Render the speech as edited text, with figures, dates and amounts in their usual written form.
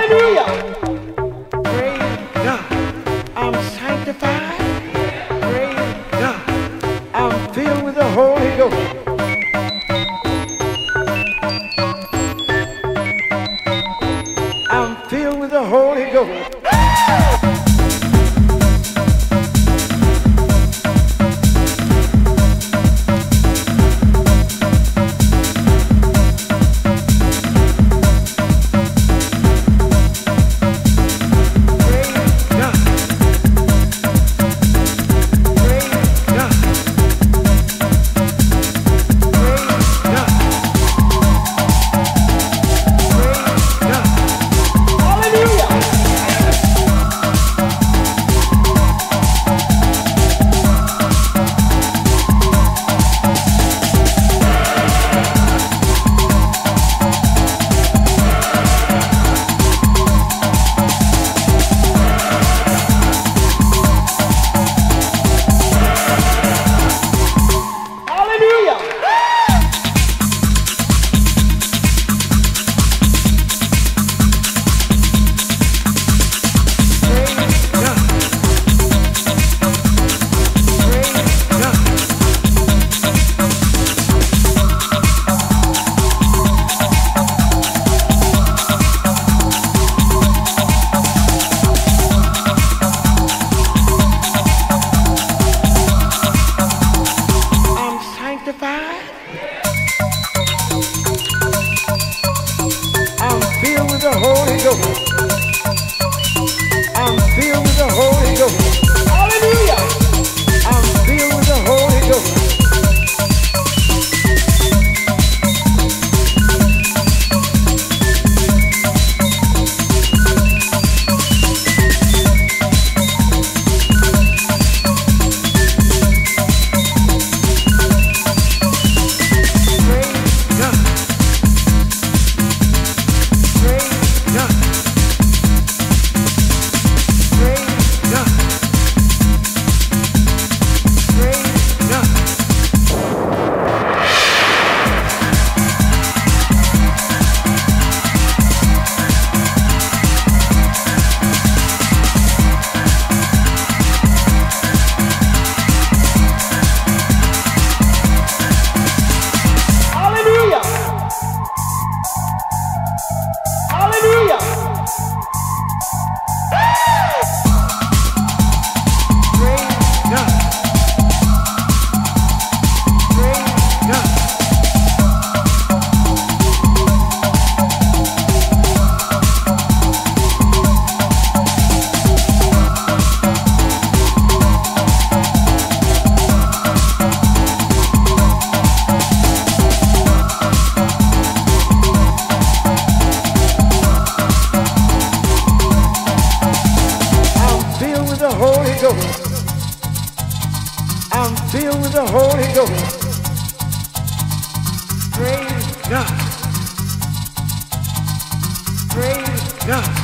Hallelujah. Praise God. I'm sanctified. Praise God. I'm filled with the Holy Ghost. I'm filled with the Holy Ghost. I'm filled with the Holy Ghost. I'm filled with the Holy Ghost. Hallelujah. I'm filled with the Holy Ghost. I'm filled with the Holy Ghost. Praise God. Praise God.